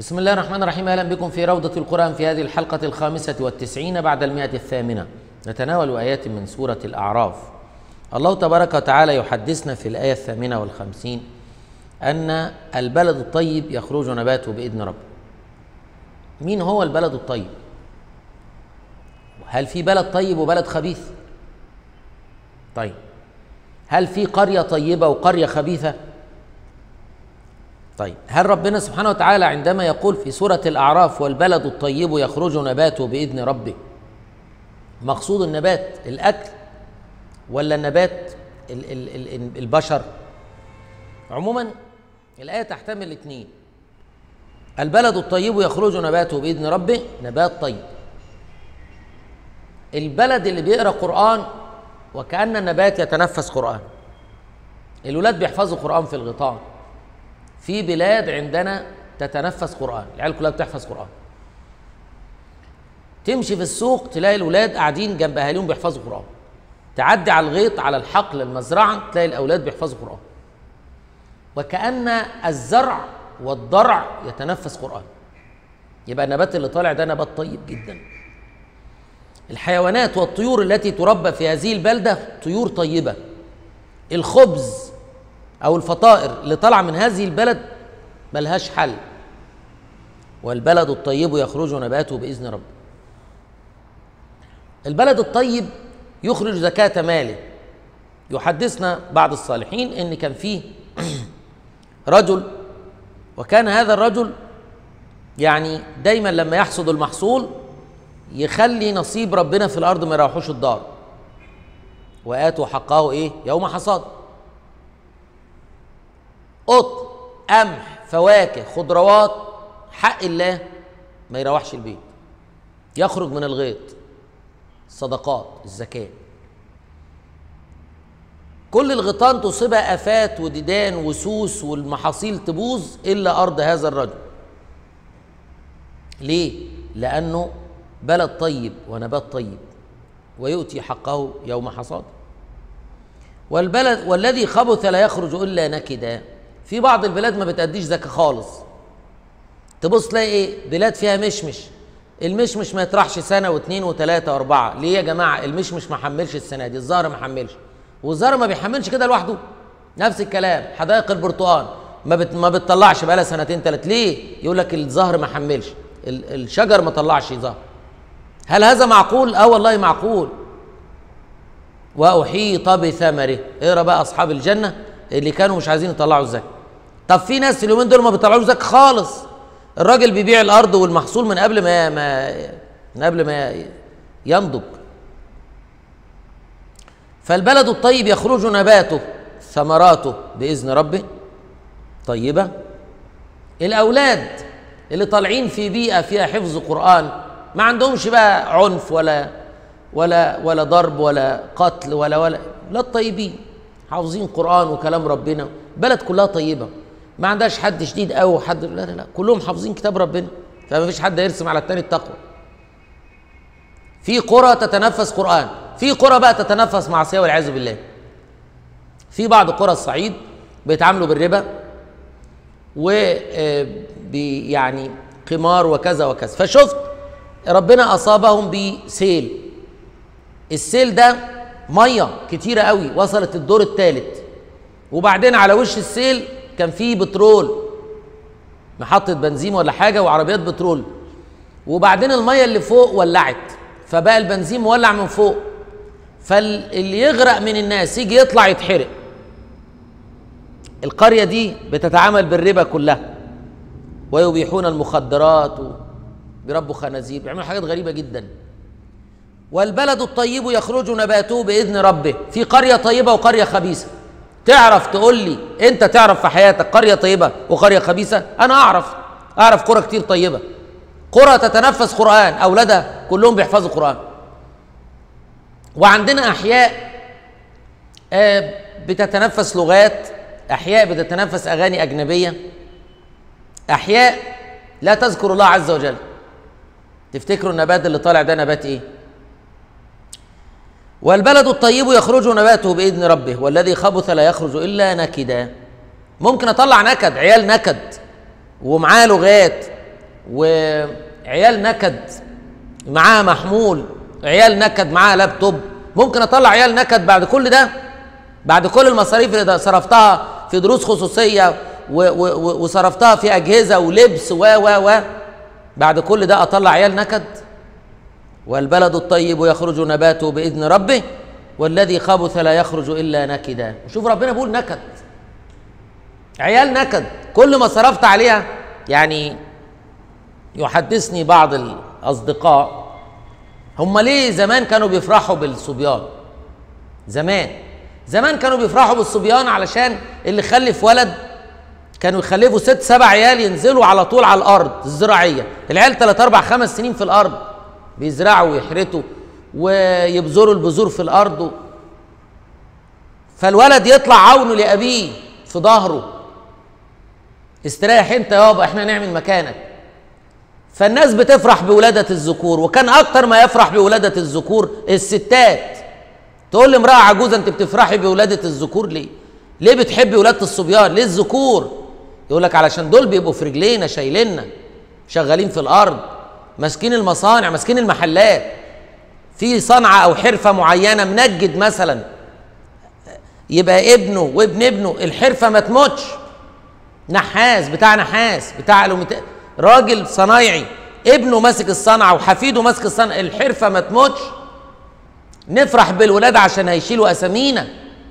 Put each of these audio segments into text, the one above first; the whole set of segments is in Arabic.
بسم الله الرحمن الرحيم. أهلا بكم في روضة القرآن في هذه الحلقة 95 بعد 100. نتناول آيات من سورة الأعراف. الله تبارك وتعالى يحدثنا في الآية 58 أن البلد الطيب يخرج نباته بإذن ربه. مين هو البلد الطيب؟ هل في بلد طيب وبلد خبيث؟ طيب، هل في قرية طيبة وقرية خبيثة؟ طيب، هل ربنا سبحانه وتعالى عندما يقول في سورة الأعراف والبلد الطيب يخرج نباته بإذن ربه، مقصود النبات الأكل ولا النبات البشر؟ عموما الآية تحتمل الاثنين. البلد الطيب يخرج نباته بإذن ربه، نبات طيب. البلد اللي بيقرأ قرآن وكأن النبات يتنفس قرآن. الولاد بيحفظوا قرآن في الغطاء. في بلاد عندنا تتنفس قرآن، العيال كلها بتحفظ قرآن. تمشي في السوق تلاقي الأولاد قاعدين جنب أهاليهم بيحفظوا قرآن. تعدي على الغيط، على الحقل، المزرعة، تلاقي الأولاد بيحفظوا قرآن. وكأن الزرع والضرع يتنفس قرآن. يبقى النبات اللي طالع ده نبات طيب جدا. الحيوانات والطيور التي تربى في هذه البلدة طيور طيبة. الخبز أو الفطائر اللي طالعة من هذه البلد ملهاش حل. والبلد الطيب يخرج نباته بإذن ربه. البلد الطيب يخرج زكاة ماله. يحدثنا بعض الصالحين إن كان فيه رجل، وكان هذا الرجل يعني دايما لما يحصد المحصول يخلي نصيب ربنا في الأرض ما يروحوش الدار. وآتوا حقه إيه؟ يوم حصاد. قطن، قمح، فواكه، خضروات، حق الله ما يروحش البيت، يخرج من الغيط. الصدقات، الزكاة. كل الغيطان تصيبها آفات وديدان وسوس والمحاصيل تبوظ إلا أرض هذا الرجل. ليه؟ لأنه بلد طيب ونبات طيب ويؤتي حقه يوم حصاده. والذي خبث لا يخرج إلا نكدا. في بعض البلاد ما بتأديش زكاة خالص. تبص تلاقي ايه؟ بلاد فيها مشمش. المشمش ما يطرحش سنة واثنين وثلاثة واربعة. ليه يا جماعة؟ المشمش ما حملش السنة دي، الزهر ما حملش، والزهر ما بيحملش كده لوحده. نفس الكلام حدائق البرتقال ما بتطلعش بقالها سنتين ثلاثة. ليه؟ يقول لك الزهر ما حملش، الشجر ما طلعش زهر. هل هذا معقول؟ والله معقول. وأحيط بثمره. اقرا بقى أصحاب الجنة اللي كانوا مش عايزين يطلعوا الزكاة. طب في ناس اليومين دول ما بيطلعوش زكاة خالص. الراجل بيبيع الأرض والمحصول من قبل ما ينضج. فالبلد الطيب يخرج نباته ثمراته بإذن ربه طيبة. الأولاد اللي طالعين في بيئة فيها حفظ قرآن ما عندهمش بقى عنف ولا ضرب ولا قتل ولا الطيبين حافظين قرآن وكلام ربنا. بلد كلها طيبة، ما عندهاش حد شديد قوي وحد لا، كلهم حافظين كتاب ربنا، فما فيش حد يرسم على التاني التقوى. في قرى تتنفس قرآن، في قرى بقى تتنفس معصية والعياذ بالله. في بعض قرى الصعيد بيتعاملوا بالربا يعني قمار وكذا وكذا. فشفت ربنا أصابهم بسيل. السيل ده مية كتيرة قوي وصلت الدور الثالث، وبعدين على وش السيل كان فيه بترول، محطة بنزين ولا حاجة وعربيات بترول، وبعدين المية اللي فوق ولعت فبقى البنزين مولع من فوق، فاللي يغرق من الناس يجي يطلع يتحرق. القرية دي بتتعامل بالربا كلها، ويبيحون المخدرات وبيربوا خنازير، بيعملوا حاجات غريبة جدا. والبلد الطيب يخرج نباته بإذن ربه. في قرية طيبة وقرية خبيثة. تعرف تقول لي انت تعرف في حياتك قرية طيبة وقرية خبيثة؟ انا اعرف قرى كتير طيبة، قرى تتنفس قرآن، اولادها كلهم بيحفظوا قرآن. وعندنا احياء بتتنفس لغات، احياء بتتنفس اغاني اجنبية، احياء لا تذكر الله عز وجل. تفتكروا النبات اللي طالع ده نبات ايه؟ والبلد الطيب يخرج نباته بإذن ربه والذي خبث لا يخرج إلا نكدا. ممكن أطلع نكد، عيال نكد ومعاه لغات وعيال نكد معاها محمول، عيال نكد معاها لابتوب، ممكن اطلع عيال نكد بعد كل ده، بعد كل المصاريف اللي صرفتها في دروس خصوصيه وصرفتها في اجهزه ولبس و بعد كل ده اطلع عيال نكد؟ والبلد الطيب يخرج نباته باذن ربه والذي خبث لا يخرج الا نكدا. شوف ربنا بيقول نكد، عيال نكد كل ما صرفت عليها. يعني يحدثني بعض الاصدقاء، هم ليه زمان كانوا بيفرحوا بالصبيان؟ زمان كانوا بيفرحوا بالصبيان علشان اللي خلف ولد كانوا يخلفوا 6 7 عيال ينزلوا على طول على الارض الزراعيه، العيال 3 4 5 سنين في الارض بيزرعوا ويحرثوا ويبذروا البذور في الارض، فالولد يطلع عونه لابيه في ظهره، استريح انت يابا احنا نعمل مكانك. فالناس بتفرح بولادة الذكور، وكان اكتر ما يفرح بولادة الذكور الستات. تقول لامرأة عجوزة انت بتفرحي بولادة الذكور ليه؟ ليه بتحبي ولادة الصبيان؟ ليه الذكور؟ يقول لك علشان دول بيبقوا في رجلينا شايليننا، شغالين في الارض، ماسكين المصانع، ماسكين المحلات، في صنعة او حرفة معينة، منجد مثلا يبقى ابنه وابن ابنه الحرفة ما تموتش، نحاس بتاع راجل صنايعي ابنه ماسك الصنعة وحفيده ماسك الصنعة، الحرفة ما تموتش. نفرح بالولاد عشان هيشيلوا اسامينا،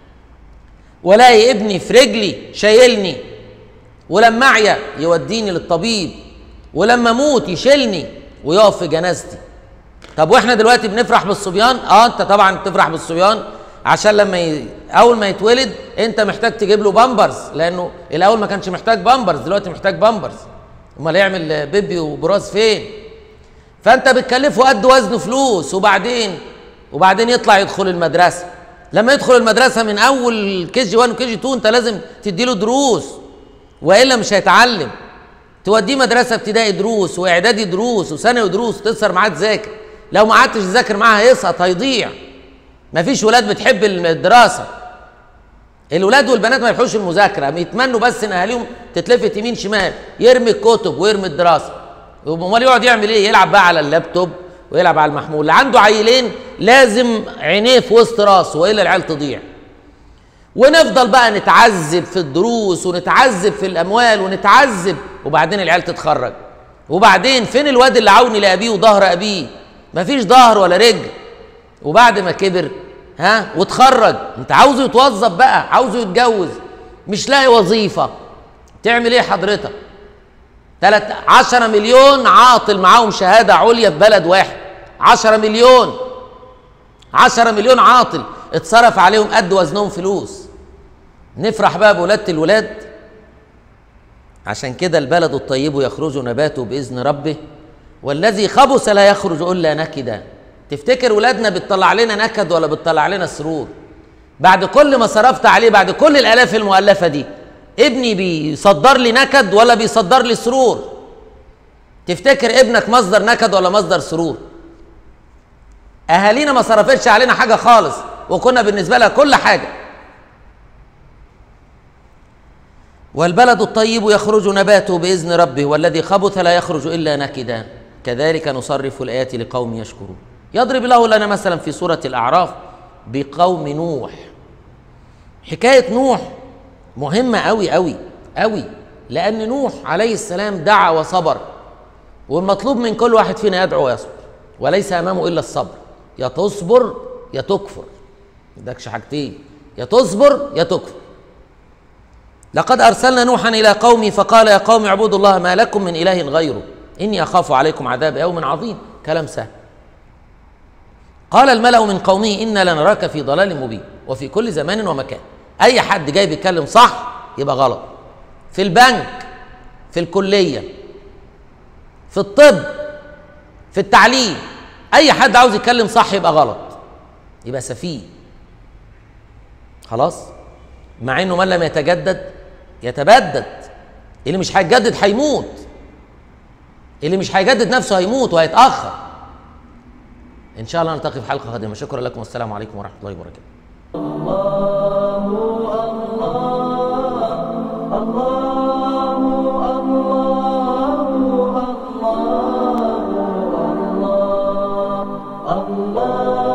ولاقي ابني في رجلي شايلني، ولما اعيا يوديني للطبيب، ولما اموت يشيلني ويقف في جنازتي. طب واحنا دلوقتي بنفرح بالصبيان؟ انت طبعا بتفرح بالصبيان عشان لما اول ما يتولد انت محتاج تجيب له بامبرز، لانه الاول ما كانش محتاج بامبرز، دلوقتي محتاج بامبرز، امال يعمل بيبي وبراز فين؟ فانت بتكلفه قد وزنه فلوس، وبعدين يطلع يدخل المدرسه. لما يدخل المدرسه من اول كي جي 1 وكي جي 2 انت لازم تديله دروس، والا مش هيتعلم. توديه مدرسه ابتدائي دروس، واعدادي دروس، وثانوي دروس، تسهر معاه تذاكر. لو ما قعدتش تذاكر معاه هيسقط، هيضيع. مفيش ولاد بتحب الدراسه، الولاد والبنات ما يحبوش المذاكره، بيتمنوا بس ان اهاليهم تتلفت يمين شمال، يرمي الكتب ويرمي الدراسه. امال يقعد يعمل ايه؟ يلعب بقى على اللابتوب ويلعب على المحمول. اللي عنده عيلين لازم عينيه في وسط راسه، والا العيال تضيع. ونفضل بقى نتعذب في الدروس ونتعذب في الاموال ونتعذب، وبعدين العيال تتخرج، وبعدين فين الواد اللي عوني لابيه وظهر ابيه؟ مفيش ظهر ولا رجل. وبعد ما كبر واتخرج، انت عاوزه يتوظف بقى، عاوزه يتجوز، مش لاقي وظيفه، تعمل ايه حضرتك؟ 10 مليون عاطل معاهم شهاده عليا في بلد واحد، 10 مليون عاطل اتصرف عليهم قد وزنهم فلوس. نفرح بقى بولادة الولاد. عشان كده البلد الطيب يخرج نباته بإذن ربه والذي خبث لا يخرج إلا نكدا. تفتكر ولادنا بتطلع لنا نكد ولا بتطلع لنا سرور؟ بعد كل ما صرفت عليه، بعد كل الآلاف المؤلفة دي، ابني بيصدر لي نكد ولا بيصدر لي سرور؟ تفتكر ابنك مصدر نكد ولا مصدر سرور؟ أهالينا ما صرفتش علينا حاجة خالص، وكنا بالنسبة لها كل حاجة. والبلد الطيب يخرج نباته بإذن ربه والذي خبث لا يخرج إلا نكدا كذلك نصرف الآيات لقوم يشكرون. يضرب الله لنا مثلا في سورة الأعراف بقوم نوح. حكاية نوح مهمة أوي أوي أوي، لأن نوح عليه السلام دعا وصبر، والمطلوب من كل واحد فينا يدعو ويصبر، وليس أمامه إلا الصبر. يا تصبر يا تكفر، ما عندكش حاجتين، يا تصبر يا تكفر. لقد أرسلنا نوحا إلى قومه فقال يا قوم اعبدوا الله ما لكم من إله غيره إني أخاف عليكم عذاب يوم عظيم. كلام سهل. قال الملأ من قومه إنا لنراك في ضلال مبين. وفي كل زمان ومكان أي حد جاي بيتكلم صح يبقى غلط، في البنك، في الكلية، في الطب، في التعليم، أي حد عاوز يتكلم صح يبقى غلط، يبقى سفيه. خلاص؟ مع إنه من لم يتجدد يتبدد. اللي مش هيتجدد هيموت، اللي مش هيجدد نفسه هيموت وهيتأخر. إن شاء الله نلتقي في حلقة قادمة. شكرا لكم والسلام عليكم ورحمة الله وبركاته. الله الله الله الله. الله